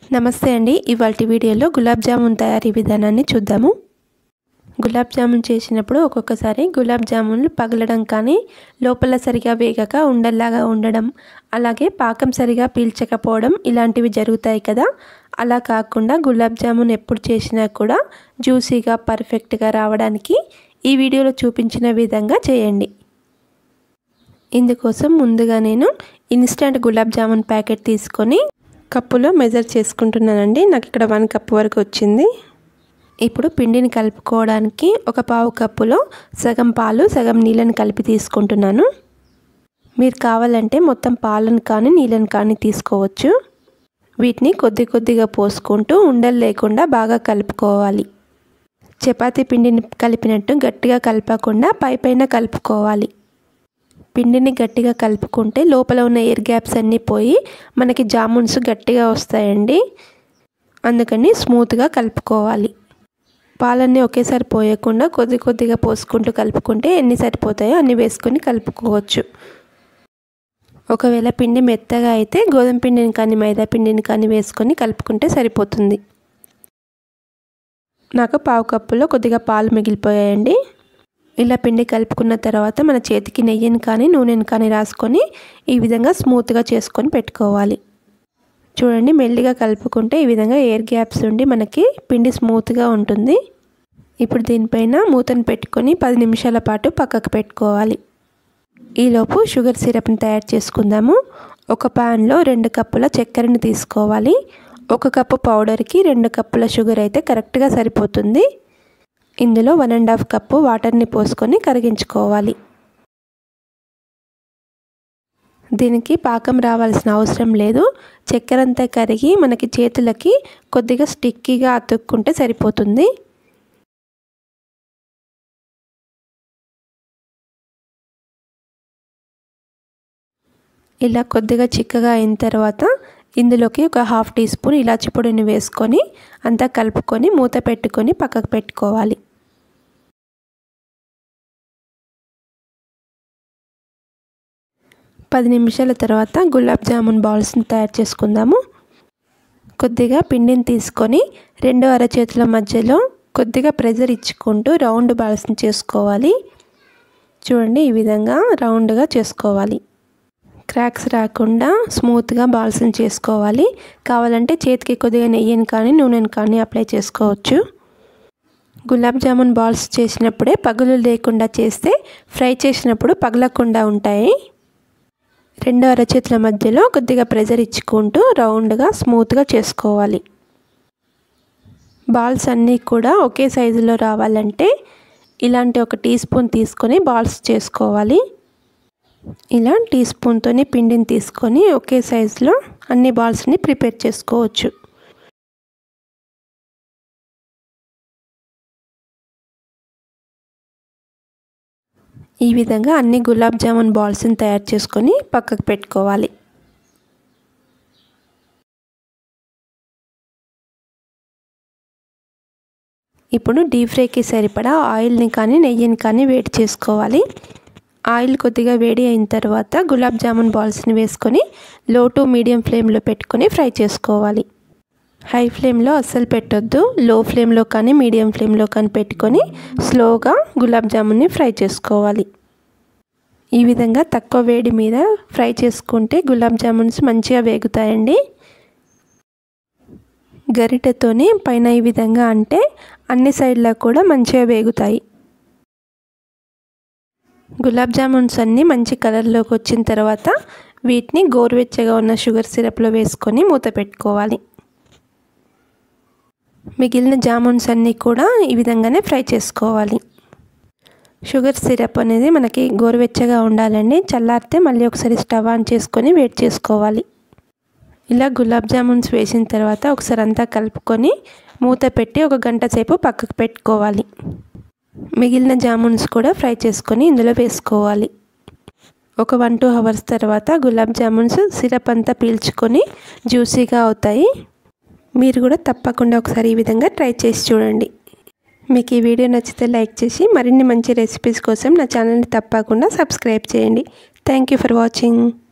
నమస్తే అండి. ఇవాల్టి వీడియోలో గులాబ్ జామున్ తయారీ విధానాన్ని చూద్దాము. గులాబ్ జామున్ చేసినప్పుడు ఒక్కొక్కసారి గులాబ్ జామున్లు పగలడం కానీ లోపల సరిగా వేగక ఉండల్లాగా ఉండడం, అలాగే పాకం సరిగా పీల్చకపోవడం ఇలాంటివి జరుగుతాయి కదా. అలా కాకుండా గులాబ్ జామున్ ఎప్పుడు చేసినా కూడా జ్యూసీగా పర్ఫెక్ట్గా రావడానికి ఈ వీడియోలో చూపించిన విధంగా చేయండి. ఇందుకోసం ముందుగా నేను ఇన్స్టంట్ గులాబ్ జామున్ ప్యాకెట్ తీసుకొని కప్పులో మెజర్ చేసుకుంటున్నానండి. నాకు ఇక్కడ 1 కప్ వరకు వచ్చింది. ఇప్పుడు పిండిని కలుపుకోవడానికి ఒక పావు కప్పులో సగం పాలు సగం నీళ్ళని కలిపి తీసుకుంటున్నాను. మీరు కావాలంటే మొత్తం పాలను కానీ నీళ్ళని కానీ తీసుకోవచ్చు. వీటిని కొద్ది కొద్దిగా పోసుకుంటూ ఉండలు లేకుండా బాగా కలుపుకోవాలి. చపాతీ పిండిని కలిపినట్టు గట్టిగా కలపకుండా పైపైన కలుపుకోవాలి. పిండిని గట్టిగా కలుపుకుంటే లోపల ఉన్న ఎయిర్ గ్యాప్స్ అన్నీ పోయి మనకి జామున్స్ గట్టిగా వస్తాయండి. అందుకని స్మూత్గా కలుపుకోవాలి. పాలన్నీ ఒకేసారి పోయకుండా కొద్ది కొద్దిగా పోసుకుంటూ కలుపుకుంటే ఎన్ని సరిపోతాయో అన్ని వేసుకొని కలుపుకోవచ్చు. ఒకవేళ పిండి మెత్తగా అయితే గోధుమ పిండిని కానీ మైదా పిండిని కానీ వేసుకొని కలుపుకుంటే సరిపోతుంది. నాకు పావు కప్పులో కొద్దిగా పాలు మిగిలిపోయాయండి. ఇలా పిండి కలుపుకున్న తర్వాత మన చేతికి నెయ్యిని కానీ నూనెని కానీ రాసుకొని ఈ విధంగా స్మూత్గా చేసుకొని పెట్టుకోవాలి. చూడండి, మెల్లిగా కలుపుకుంటే ఈ విధంగా ఎయిర్ గ్యాప్స్ ఉండి మనకి పిండి స్మూత్గా ఉంటుంది. ఇప్పుడు దీనిపైన మూతను పెట్టుకొని 10 నిమిషాల పాటు పక్కకు పెట్టుకోవాలి. ఈలోపు షుగర్ సిరప్ని తయారు చేసుకుందాము. ఒక ప్యాన్లో 2 కప్పుల చక్కెరని తీసుకోవాలి. 1 కప్పు పౌడర్కి 2 కప్పుల షుగర్ అయితే కరెక్ట్గా సరిపోతుంది. ఇందులో 1½ కప్పు వాటర్ని పోసుకొని కరిగించుకోవాలి. దీనికి పాకం రావాల్సిన అవసరం లేదు. చక్కెర అంతా కరిగి మనకి చేతులకి కొద్దిగా స్టిక్కీగా అతుక్కుంటే సరిపోతుంది. ఇలా కొద్దిగా చిక్కగా అయిన తర్వాత ఇందులోకి ఒక 1/2 టీ స్పూన్ ఇలాచి పొడిని వేసుకొని అంతా కలుపుకొని మూత పెట్టుకొని పక్కకు పెట్టుకోవాలి. పది నిమిషాల తర్వాత గులాబ్ జామున్ బాల్స్ని తయారు చేసుకుందాము. కొద్దిగా పిండిని తీసుకొని 2 అరచేతుల మధ్యలో కొద్దిగా ప్రెజర్ ఇచ్చుకుంటూ రౌండ్ బాల్స్ని చేసుకోవాలి. చూడండి, ఈ విధంగా రౌండ్గా చేసుకోవాలి. క్రాక్స్ రాకుండా స్మూత్గా బాల్స్ని చేసుకోవాలి. కావాలంటే చేతికి కొద్దిగా నెయ్యిని కానీ నూనెని కానీ అప్లై చేసుకోవచ్చు. గులాబ్ జామున్ బాల్స్ చేసినప్పుడే పగులు లేకుండా చేస్తే ఫ్రై చేసినప్పుడు పగలకుండా ఉంటాయి. 2 అరచేతుల మధ్యలో కొద్దిగా ప్రెజర్ ఇచ్చుకుంటూ రౌండ్గా స్మూత్గా చేసుకోవాలి. బాల్స్ అన్నీ కూడా ఒకే సైజులో రావాలంటే ఇలాంటి ఒక టీ స్పూన్ తీసుకొని బాల్స్ చేసుకోవాలి. ఇలా టీ స్పూన్తోని పిండిని తీసుకొని ఒకే సైజులో అన్ని బాల్స్ని ప్రిపేర్ చేసుకోవచ్చు. ఈ విధంగా అన్ని గులాబ్ జామున్ బాల్స్ని తయారు చేసుకొని పక్కకు పెట్టుకోవాలి. ఇప్పుడు డీప్ ఫ్రైకి సరిపడా ఆయిల్ని కానీ నెయ్యిని కానీ వేడి చేసుకోవాలి. ఆయిల్ కొద్దిగా వేడి అయిన తర్వాత గులాబ్ జామున్ బాల్స్ని వేసుకొని లో టు మీడియం ఫ్లేమ్లో పెట్టుకొని ఫ్రై చేసుకోవాలి. హై ఫ్లేమ్లో అస్సలు పెట్టొద్దు. లో ఫ్లేమ్లో కానీ మీడియం ఫ్లేమ్లో కానీ పెట్టుకొని స్లోగా గులాబ్ జామున్ని ఫ్రై చేసుకోవాలి. ఈ విధంగా తక్కువ వేడి మీద ఫ్రై చేసుకుంటే గులాబ్ జామున్స్ మంచిగా వేగుతాయండి. గరిటెతోని పైన ఈ విధంగా అంటే అన్ని సైడ్లా కూడా మంచిగా వేగుతాయి. గులాబ్ జామున్స్ అన్నీ మంచి కలర్లోకి వచ్చిన తర్వాత వీటిని గోరువెచ్చగా ఉన్న షుగర్ సిరప్లో వేసుకొని మూత పెట్టుకోవాలి. మిగిలిన జామున్స్ అన్నీ కూడా ఈ విధంగానే ఫ్రై చేసుకోవాలి. షుగర్ సిరప్ అనేది మనకి గోరువెచ్చగా ఉండాలండి. చల్లారితే మళ్ళీ ఒకసారి స్టవ్ ఆన్ చేసుకొని వేడి చేసుకోవాలి. ఇలా గులాబ్ జామున్స్ వేసిన తర్వాత ఒకసారి అంతా కలుపుకొని మూత పెట్టి 1 గంట సేపు పక్కకు పెట్టుకోవాలి. మిగిలిన జామున్స్ కూడా ఫ్రై చేసుకొని ఇందులో వేసుకోవాలి. ఒక 1-2 అవర్స్ తర్వాత గులాబ్ జామున్స్ సిరప్ అంతా పీల్చుకొని జ్యూసీగా అవుతాయి. మీరు కూడా తప్పకుండా ఒకసారి ఈ విధంగా ట్రై చేసి చూడండి. మీకు ఈ వీడియో నచ్చితే లైక్ చేసి మరిన్ని మంచి రెసిపీస్ కోసం నా ఛానల్ని తప్పకుండా సబ్స్క్రైబ్ చేయండి. Thank you for watching.